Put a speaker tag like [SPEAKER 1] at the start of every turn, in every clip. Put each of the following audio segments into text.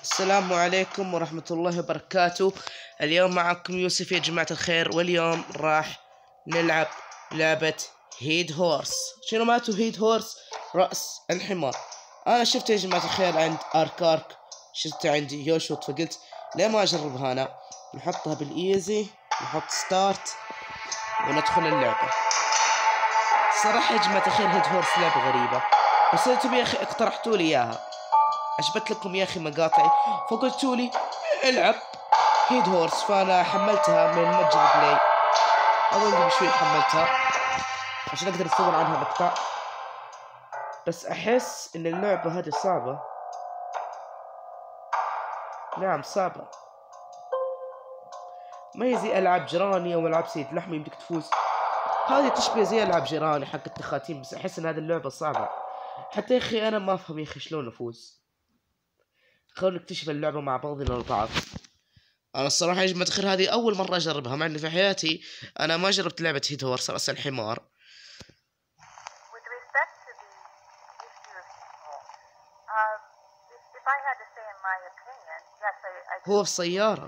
[SPEAKER 1] السلام عليكم ورحمة الله وبركاته. اليوم معكم يوسف يا جماعة الخير، واليوم راح نلعب لعبة هيد هورس. شنو ماتو هيد هورس؟ رأس الحمار. أنا شفت يا جماعة الخير عند أرك شفت عندي يوشوت، فقلت ليه ما أجربها أنا. نحطها بالإيزي، نحط ستارت وندخل اللعبة. صراحة يا جماعة الخير هيد هورس لعبة غريبة، بس انتم يا أخي اقترحتوا لي إياها، عجبت لكم يا اخي مقاطعي فقلتوا لي العب هيد هورس، فانا حملتها من متجر بلاي. اظن قبل شوي حملتها عشان اقدر اصور عنها مقطع، بس احس ان اللعبة هذه صعبة. نعم صعبة، ما هي زي العاب جيراني او العاب سيد لحمي يمديك تفوز. هذه تشبه زي العاب جيراني حق التخاتيم، بس احس ان هذه اللعبة صعبة. حتى يا اخي انا ما افهم يا اخي شلون افوز. خلونا نكتشف اللعبة مع بعضنا البعض. انا الصراحه يا جماعه الخير هذه اول مره اجربها، مع اني في حياتي انا ما جربت لعبه هيد هورس رأس الحمار. هو في سياره.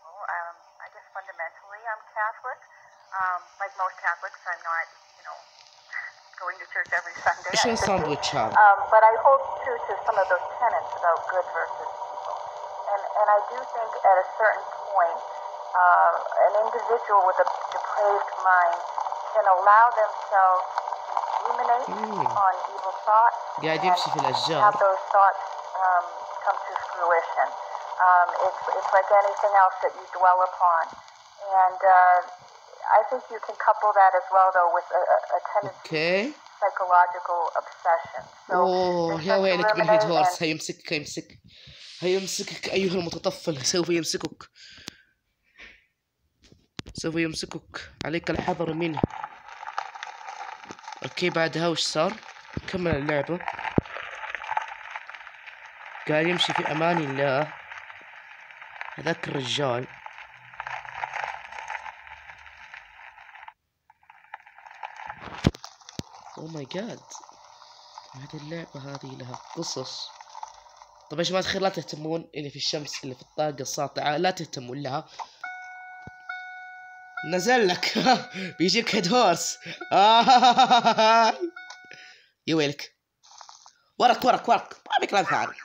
[SPEAKER 1] ايش الساندويتش هذا؟
[SPEAKER 2] And I do think at a certain point, an individual with a depraved mind can allow themselves to ruminate on evil thoughts and have those thoughts come to fruition. It's like anything else that you dwell upon. And I think you can couple that as well, though, with a tendency psychological obsession. So
[SPEAKER 1] يا ويلك من هيد هورس، هيمسكك أيها المتطفل، سوف يمسكك، عليك الحذر منه. اوكي بعدها وش صار؟ كمل اللعبة. قال يمشي في امان الله هذاك الرجال. اوه ماي جاد، هذه اللعبة هذه لها قصص. طب يا جماعة الخير لا تهتمون اللي في الشمس اللي في الطاقة الساطعة، لا تهتمون لها. نزل لك بيجيك هيد هورس. يا ويلك، ورك ما بك لا ثاني.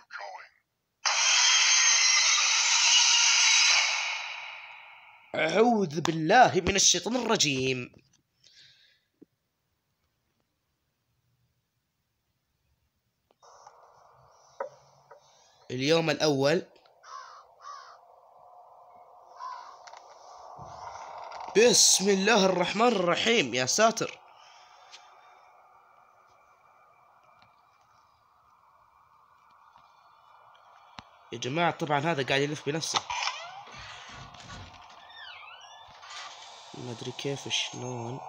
[SPEAKER 1] أعوذ بالله من الشيطان الرجيم. اليوم الأول. بسم الله الرحمن الرحيم، يا ساتر. يا جماعة طبعا هذا قاعد يلف بنفسه، ما ادري كيف شلون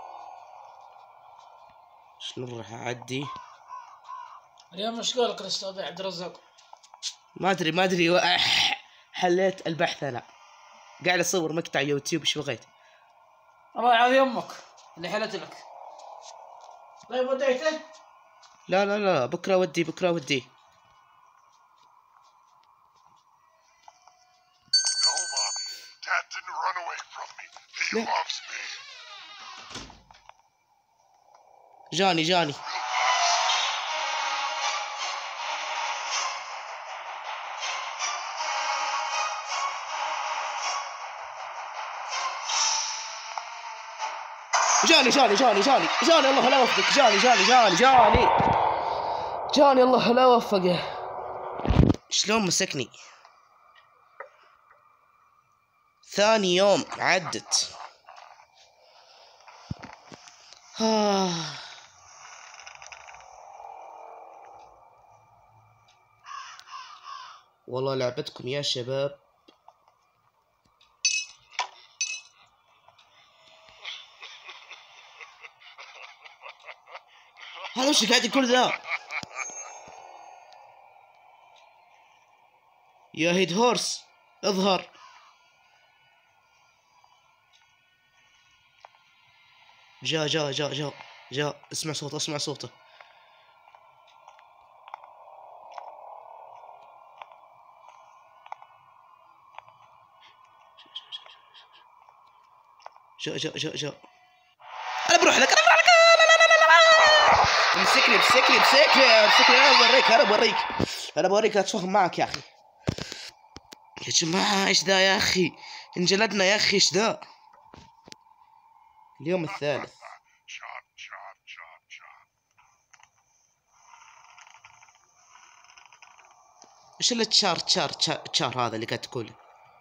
[SPEAKER 1] راح اعدي.
[SPEAKER 3] اليوم ايش قولك الاستاذ عبد الرزاق؟
[SPEAKER 1] ما ادري حليت البحث. انا قاعد اصور مقطع يوتيوب، ايش بغيت؟
[SPEAKER 3] الله يعافي امك اللي حلت لك. طيب وديته؟
[SPEAKER 1] لا بكره ودي. لا. جاني جاني الله لا وفقك. جاني الله لا وفقه. شلون مسكني؟ ثاني يوم عدت. والله لعبتكم يا شباب. هذا وش قاعد يقول ذا؟ يا هيد هورس اظهر. جاء اسمع صوته. جو انا بروح لك امسكني انا بوريك اتفاهم معك يا اخي. يا جماعة ايش ذا يا اخي؟ انجلدنا يا اخي ايش ذا؟ اليوم الثالث. ايش اللي تشار هذا اللي قاعد تقوله؟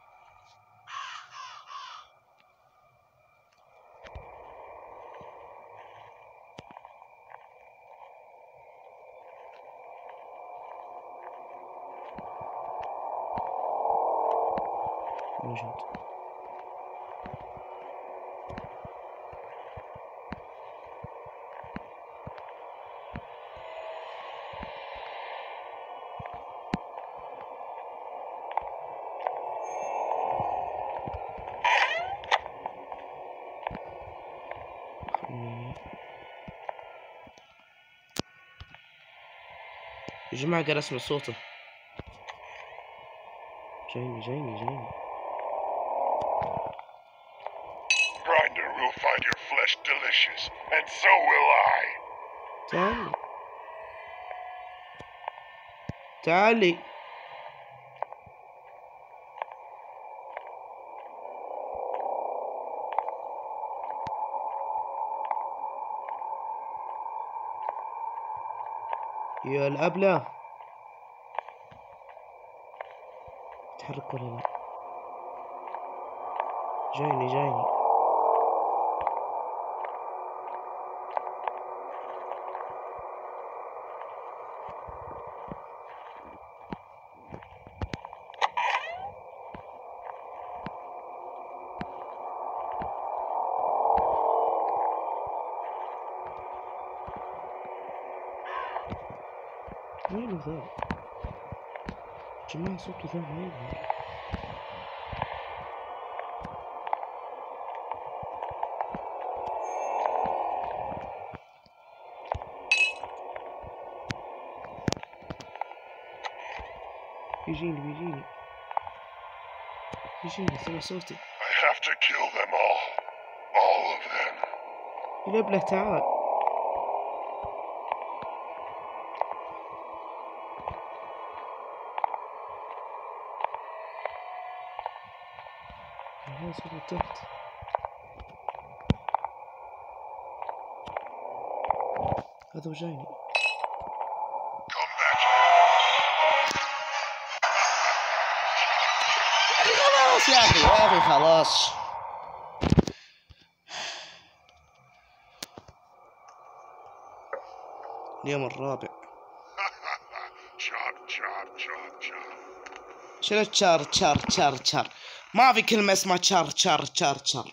[SPEAKER 1] موجود. يا جماعة قاعد اسمع صوته. جايني.
[SPEAKER 4] Grinder will find your flesh delicious, and so will I.
[SPEAKER 1] تعالي. يا الأبلة تحرك ولا لا؟ جايني. وينه ذا؟ جماعة صوته ذا وين؟ بيجيني سمع صوتي.
[SPEAKER 4] I have to kill them all of them.
[SPEAKER 1] الأبلة تعال. صوت تحت. هذا وجايني. خلاص يا اخي خلاص. اليوم الرابع. شنو تشار؟ ما في كلمة اسمها تشار.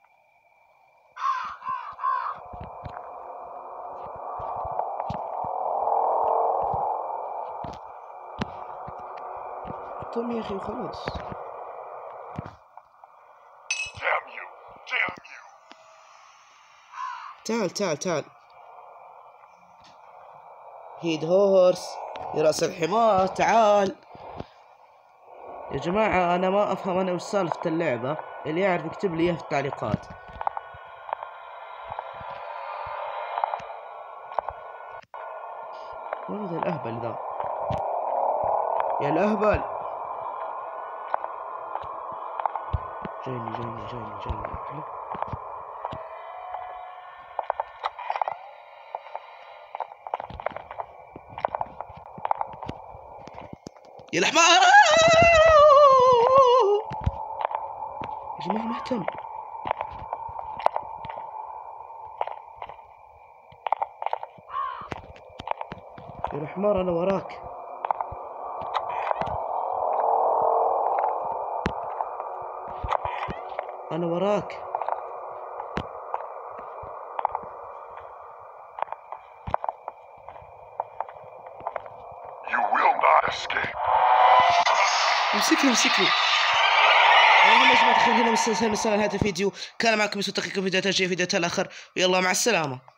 [SPEAKER 1] قوم يا اخي وخلاص. تعال. هيد هورس يا رأس الحمار تعال. يا جماعة أنا ما أفهم أنا وش سالفة اللعبة، اللي يعرف يكتب لي إياه في التعليقات. وين ذا الأهبل ذا؟ يا الأهبل جايني. يا الحمار يا جماعة مهتم. يا الحمار أنا وراك. امسكني. المهم يا جماعة الخير هنا وصلنا لنهاية الفيديو. كان معكم يوسف دقيقة فيديوهات الجاية فيديوهات الآخر، ويلا مع السلامة.